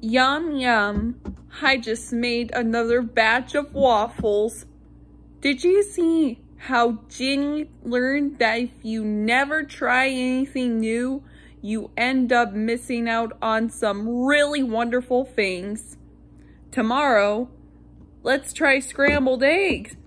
Yum, yum. I just made another batch of waffles. Did you see how Ginny learned that if you never try anything new, you end up missing out on some really wonderful things? Tomorrow, let's try scrambled eggs.